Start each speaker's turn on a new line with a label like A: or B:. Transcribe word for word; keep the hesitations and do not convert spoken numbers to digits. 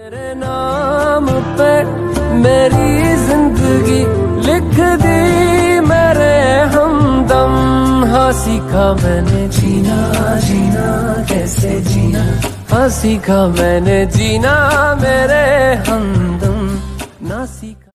A: तेरे नाम पे मेरी जिंदगी लिख दी मेरे हमदम। हाँ सीखा मैंने जीना जीना कैसे जीना, हाँ सीखा मैंने जीना मेरे हमदम ना सीखा।